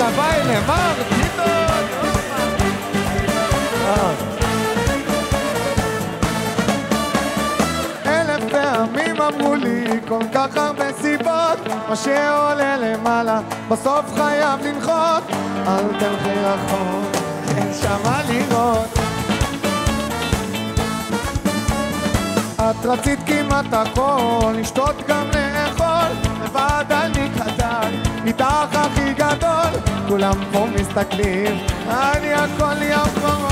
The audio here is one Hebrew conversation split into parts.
כפיים למר קיטון. אלף פעמים אמרו לי כל כך הרבה סיבות, מה שעולה למעלה בסוף חייב לנחות. אל תלכי רחוק, אין שמה לראות. את רצית כמעט הכל, לשתות גם לאכול, לבד אני קטן, איתך הכי גדול, כולם פה מסתכלים, אני הכל יכול.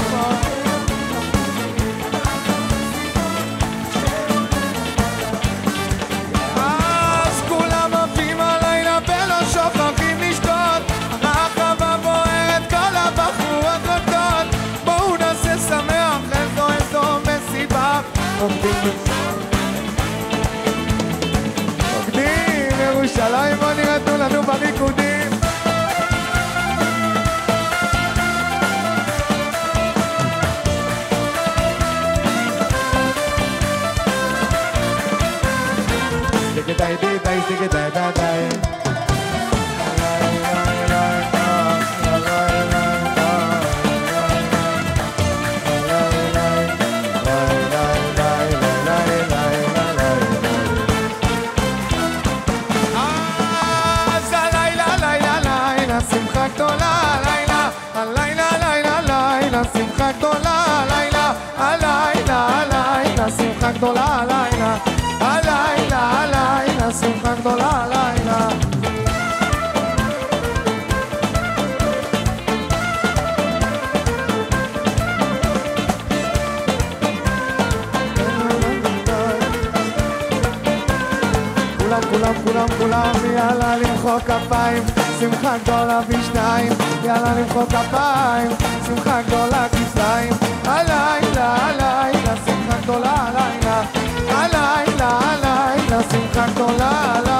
אז כולם עפים עליי ולא שוכחים לשתות, הרחבה בוערת, כל הבחורות רוקדות, בואו נעשה שמח, איזו מסיבה. רוקדים, ירושלים בוא נראיתו לנו בריקודים. סתיקי די די סתיקי די די די שמחה גדולה הלילה, הלילה, הלילה, שמחה גדולה הלילה, הלילה, הלילה, שמחה גדולה הלילה. כולם, יאללה למחוא כפיים, שמחה גדולה בשניים, יאללה למחוא כפיים, שמחה גדולה כפליים, הלילה, הלילה, שמחה גדולה הלילה, הלילה, הלילה, שמחה גדולה הלילה.